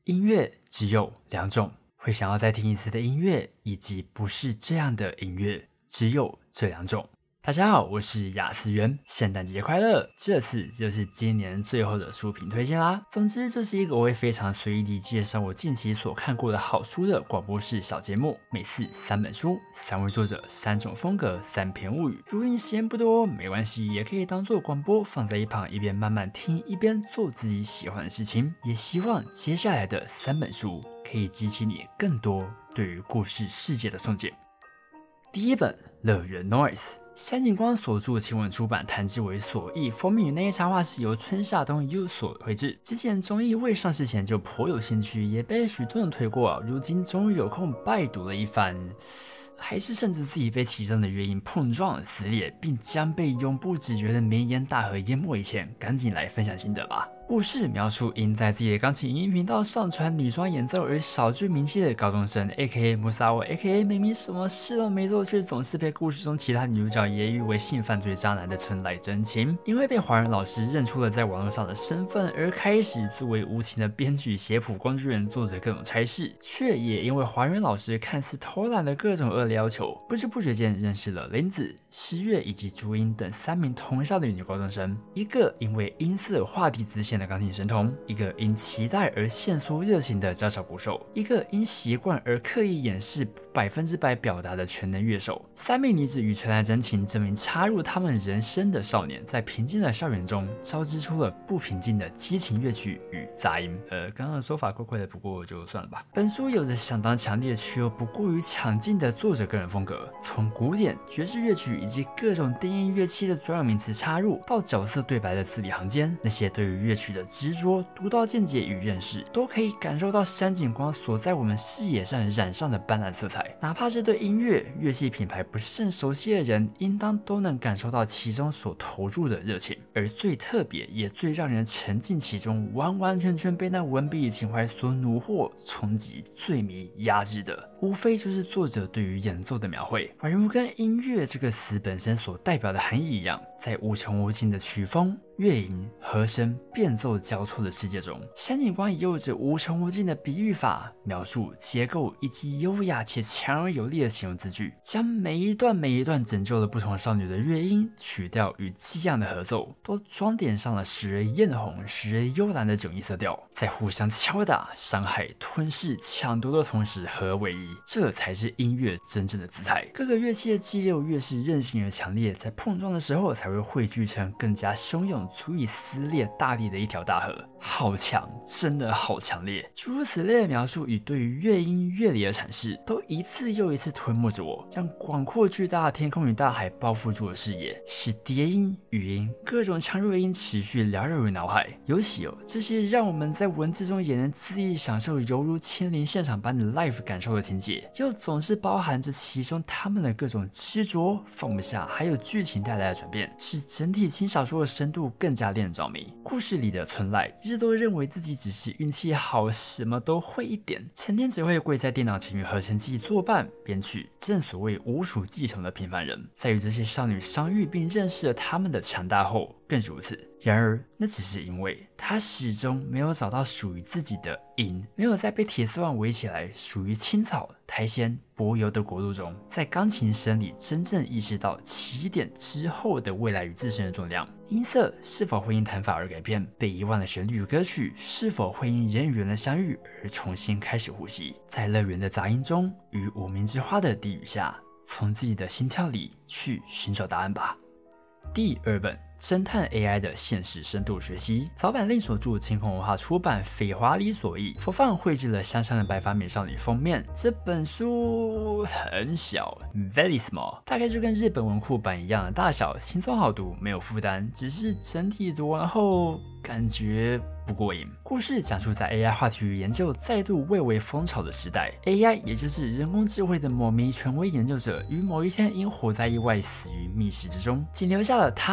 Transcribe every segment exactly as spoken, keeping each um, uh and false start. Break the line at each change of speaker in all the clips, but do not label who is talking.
音乐只有两种，会想要再听一次的音乐，以及不是这样的音乐，只有这两种。大家好，我是雅思源，圣诞节快乐！这次就是今年最后的书评推荐啦。总之，这是一个我会非常随意地介绍我近期所看过的好书的广播式小节目，每次三本书，三位作者，三种风格，三篇物语。如果你时间不多，没关系，也可以当做广播放在一旁，一边慢慢听，一边做自己喜欢的事情。也希望接下来的三本书可以激起你更多对于故事世界的憧憬。第一本《乐园 Noise》。山井光所著，青文出版，谭志伟所译，封面与内页插画是由春夏冬 U 所绘制。之前综艺未上市前就颇有兴趣，也被许多人推过，如今终于有空拜读了一番，还是甚至自己被其中的乐音碰撞撕裂，并将被永不止绝的绵延大河淹没以前，赶紧来分享心得吧。故事描述因在自己的钢琴音频道上传女装演奏而小具名气的高中生 A K A 穆萨沃 A K A 明明什么事都没做，却总是被故事中其他女主角揶揄为性犯罪渣男的村濑真琴，因为被华人老师认出了在网络上的身份，而开始作为无情的编剧写谱工具人，做着各种差事，却也因为华人老师看似偷懒的各种恶劣要求，不知不觉间认识了林子、诗月以及朱茵等三名同校的女高中生，一个因为音色画地自限的钢琴神童，一个因期待而限缩热情的娇小鼓手，一个因习惯而刻意掩饰百分之百表达的全能乐手。三名女子与纯爱真情这名插入他们人生的少年，在平静的校园中交织出了不平静的激情乐曲与杂音。呃，刚刚的说法怪怪的，不过就算了吧。本书有着相当强烈却又不过于强劲的作者个人风格，从古典、爵士乐曲以及各种电音乐器的专有名词插入，到角色对白的字里行间，那些对于乐曲的执着、独到见解与认识，都可以感受到山井光所在我们视野上染上的斑斓色彩。哪怕是对音乐、乐器品牌不甚熟悉的人，应当都能感受到其中所投入的热情。而最特别也最让人沉浸其中，完完全全被那文笔与情怀所虏获、冲击、醉迷、压制的，无非就是作者对于演奏的描绘，宛如跟音乐这个词本身所代表的含义一样，在无穷无尽的曲风、乐音、和声、变奏交错的世界中，山井光也有着无穷无尽的比喻法、描述、结构以及优雅且强而有力的形容字句，将每一段每一段拯救了不同少女的乐音、曲调与激昂的合奏，都装点上了时而艳红、时而幽蓝的迥异色调，在互相敲打、伤害、吞噬、抢夺的同时合而为一，这才是音乐真正的姿态。各个乐器的激流越是韧性而强烈，在碰撞的时候才会汇聚成更加汹涌，足以撕裂大地的一条大河。好强，真的好强烈！诸如此类的描述与对于乐音乐理的阐释，都一次又一次吞没着我，让广阔巨大的天空与大海包覆住了视野，使叠音、语音、各种强弱音持续缭绕于脑海。尤其哦，这些让我们在文字中也能恣意享受犹如亲临现场般的 live 感受的情节，又总是包含着其中他们的各种执着、放不下，还有剧情带来的转变，使整体轻小说的深度更加令人着迷。故事里的村濑一直都认为自己只是运气好，什么都会一点，成天只会跪在电脑前与合成器作伴编曲，正所谓无属继承的平凡人。在与这些少女相遇并认识了他们的强大后，更如此。然而，那只是因为他始终没有找到属于自己的音，没有在被铁丝网围起来、属于青草、苔藓、柏油的国度中，在钢琴声里真正意识到起点之后的未来与自身的重量。音色是否会因弹法而改变？被遗忘的旋律与歌曲是否会因人与人的相遇而重新开始呼吸？在乐园的杂音中，与无名之花的低语下，从自己的心跳里去寻找答案吧。第二本。侦探 A I 的现实深度学习，早版令所著，清空文化出版，绯华里所译。佛放绘制了香香的白发美少女封面。这本书很小 ，very small， 大概就跟日本文库版一样的大小，轻松好读，没有负担。只是整体读完后感觉不过瘾。故事讲述在 A I 话题与研究再度蔚为风潮的时代 ，A I 也就是人工智慧的某名权威研究者，于某一天因火灾意外死于密室之中，仅留下了他所研究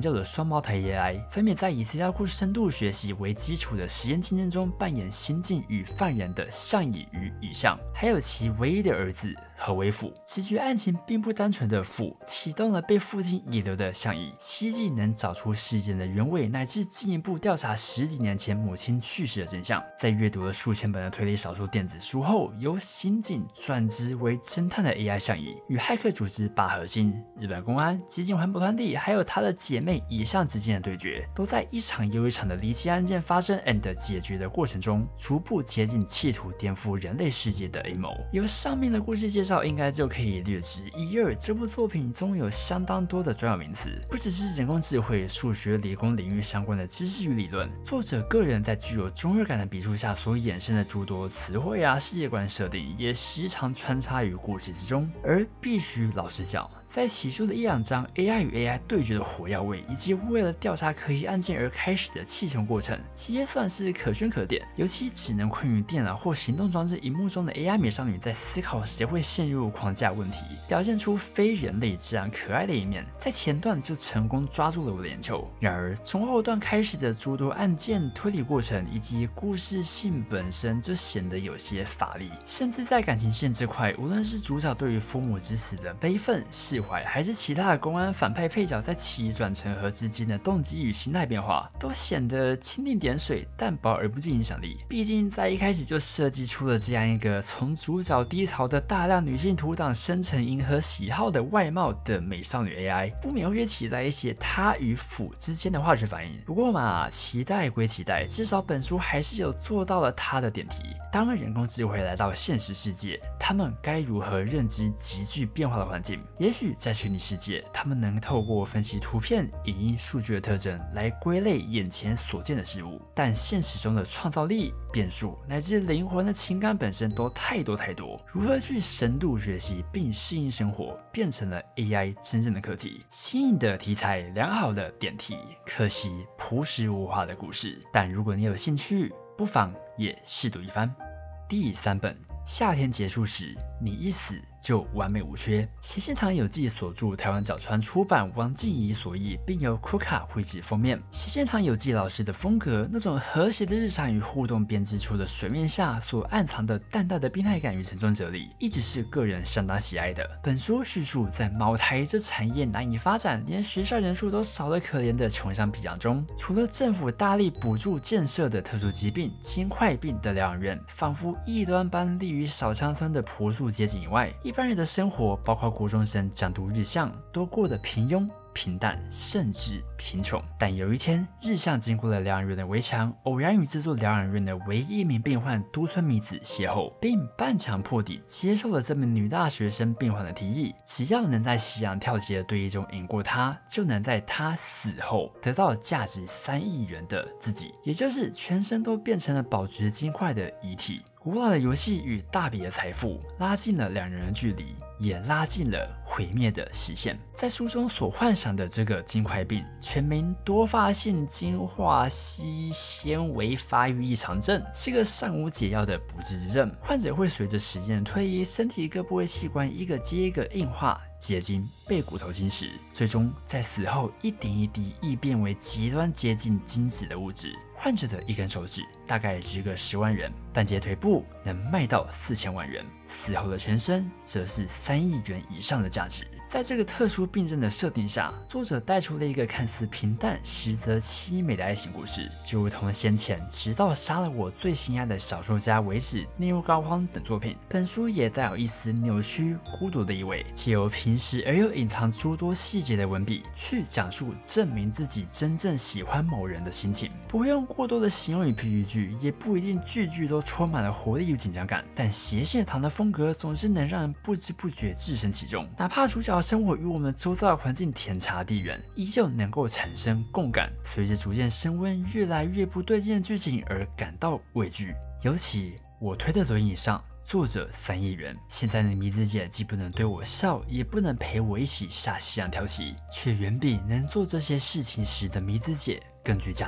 究的双胞胎 A I， 分别在以资料库深度学习为基础的实验竞争中扮演新晋与犯人的相乙与乙相，还有其唯一的儿子何为辅。直觉案情并不单纯的辅启动了被父亲遗留的相乙，希冀能找出事件的原委，乃至进一步调查十几年前母亲去世的真相。在阅读了数千本的推理小说电子书后，由刑警转职为侦探的 A I 相乙，与骇客组织拔河星、日本公安、极简环保团体，还有他的姐妹乙相之间的对决，都在一场又一场的离奇案件发生 and 解决的过程中，逐步接近企图颠覆人类世界的阴谋。由上面的故事介绍，应该就可以略知一二。这部作品中有相当多的专有名词，不只是人工智慧、数学、理工领域相关的知识与理论，作者个人在具有中二感的笔触下所衍生的诸多词汇啊、世界观设定，也时常穿插于故事之中。而必须老实讲，在起初的一两章 A I 与 A I 对决的火药味，以及为了调查可疑案件而开始的气球过程，皆算是可圈可点。尤其只能困于电脑或行动装置荧幕中的 A I 美少女，在思考谁会陷入框架问题，表现出非人类自然可爱的一面，在前段就成功抓住了我的眼球。然而从后段开始的诸多案件推理过程以及故事性本身，就显得有些乏力，甚至在感情线这块，无论是主角对于父母之死的悲愤释怀，还是其他的公安反派配角在起转成合之间的动机与心态变化，都显得蜻蜓点水，淡薄而不具影响力。毕竟在一开始就设计出了这样一个从主角低潮的大量女性图档生成迎合喜好的外貌的美少女 A I， 不免会期待一些她与辅之间的化学反应。不过嘛，期待归期待，至少本书还是有做到了它的点题。当人工智慧来到现实世界，他们该如何认知急剧变化的环境？也许在虚拟世界，他们能透过分析图片、影音数据的特征来归类眼前所见的事物，但现实中的创造力、变数乃至灵魂的情感本身都太多太多，如何去深度学习并适应生活，变成了 A I 真正的课题。新颖的题材，良好的点题，可惜朴实无华的故事。但如果你有兴趣，不妨也试读一番。第三本，夏天结束时，你一死就完美无缺。斜线堂有记所著，台湾角川出版，王静怡所译，并由库卡绘制封面。斜线堂有记老师的风格，那种和谐的日常与互动编织出的水面下所暗藏的淡淡的病态感与沉重哲理，一直是个人相当喜爱的。本书叙述在茅台这产业难以发展，连学校人数都少得可怜的穷乡僻壤中，除了政府大力补助建设的特殊疾病金块病的疗养院，仿佛异端般立于小乡村的朴素街景以外，一般人的生活，包括国中生讲读日向，都过得平庸、平淡，甚至贫穷。但有一天，日向经过了疗养院的围墙，偶然与这座疗养院的唯一一名病患都村美子邂逅，并半强迫地接受了这名女大学生病患的提议：只要能在西洋跳级的对弈中赢过她，就能在她死后得到价值三亿元的自己，也就是全身都变成了保值金块的遗体。古老的游戏与大笔的财富拉近了两人的距离，也拉近了毁灭的时限。在书中所幻想的这个金块病，全名多发性金化硒纤维发育异常症，是个尚无解药的不治之症。患者会随着时间的推移，身体各部位器官一个接一个硬化、结晶，被骨头侵蚀，最终在死后一点一滴异变为极端接近精子的物质。患者的一根手指大概值个十万元，半截腿部能卖到四千万元，死后的全身则是三亿元以上的价值。在这个特殊病症的设定下，作者带出了一个看似平淡实则凄美的爱情故事，就如同先前直到杀了我最心爱的小说家为止、内入膏肓等作品。本书也带有一丝扭曲孤独的意味，借由平实而又隐藏诸多细节的文笔，去讲述证明自己真正喜欢某人的心情。不会用过多的形容与譬喻句，也不一定句句都充满了活力与紧张感，但斜线堂的风格总是能让人不知不觉置身其中，哪怕主角生活与我们周遭的环境天差地远，依旧能够产生共感，随着逐渐升温越来越不对劲的剧情而感到畏惧。尤其我推的轮椅上作者三亿元，现在的迷子姐既不能对我笑，也不能陪我一起下西洋跳棋，却远比能做这些事情时的迷子姐更具价值。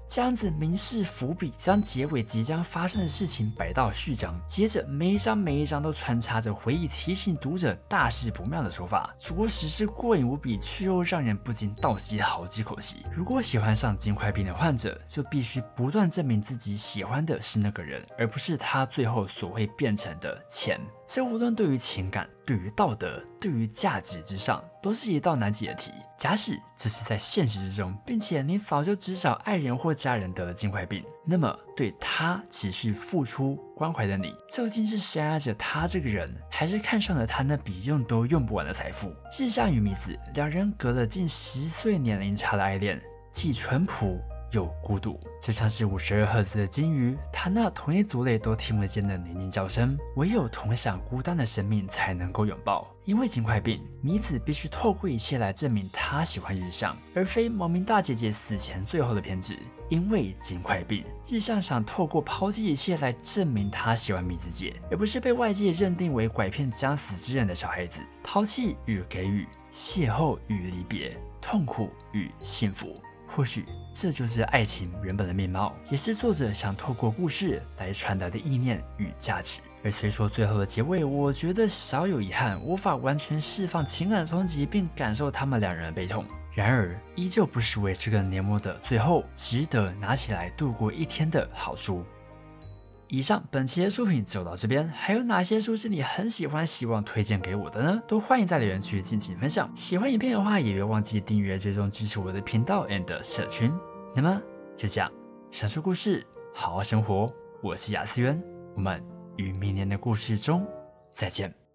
这样子明示伏笔，将结尾即将发生的事情摆到序章，接着每一章每一章都穿插着回忆，提醒读者大事不妙的手法，着实是过瘾无比，却又让人不禁倒吸好几口气。如果喜欢上金块病的患者，就必须不断证明自己喜欢的是那个人，而不是他最后所会变成的钱。这无论对于情感、对于道德、对于价值之上，都是一道难解的题。假使这是在现实之中，并且你早就知晓爱人或家人得了金块病，那么对他持续付出关怀的你，究竟是深爱着他这个人，还是看上了他那笔用都用不完的财富？日向与弥子两人隔了近十岁年龄差的爱恋，既淳朴又孤独，就像是五十二赫兹的金鱼，它那同一族类都听不见的宁静叫声，唯有同享孤单的生命才能够拥抱。因为金块病，弥子必须透过一切来证明她喜欢日向，而非毛明大姐姐死前最后的偏执。因为金块病，日向想透过抛弃一切来证明他喜欢弥子姐，而不是被外界认定为拐骗将死之人的小孩子。抛弃与给予，邂逅与离别，痛苦与幸福。或许这就是爱情原本的面貌，也是作者想透过故事来传达的意念与价值。而虽说最后的结尾，我觉得少有遗憾，无法完全释放情感冲击，并感受他们两人的悲痛。然而，依旧不失为这个年末的最后，值得拿起来度过一天的好书。以上本期的书评就到这边，还有哪些书是你很喜欢，希望推荐给我的呢？都欢迎在留言区尽情分享。喜欢影片的话，也别忘记订阅、追踪、支持我的频道 and 社群。那么就这样，享受故事，好好生活。我是雅思渊，我们于明年的故事中再见。